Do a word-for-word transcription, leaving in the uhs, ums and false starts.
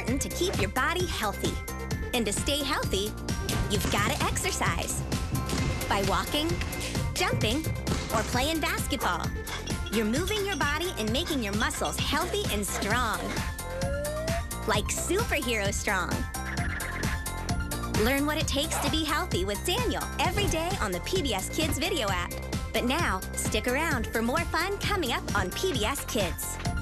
important to keep your body healthy. And to stay healthy, you've got to exercise. By walking, jumping, or playing basketball. You're moving your body and making your muscles healthy and strong. Like superhero strong. Learn what it takes to be healthy with Daniel every day on the P B S Kids video app. But now, stick around for more fun coming up on P B S Kids.